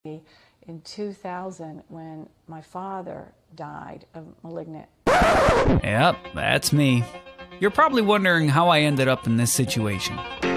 in 2000 when my father died of malignant. Yep, that's me. You're probably wondering how I ended up in this situation.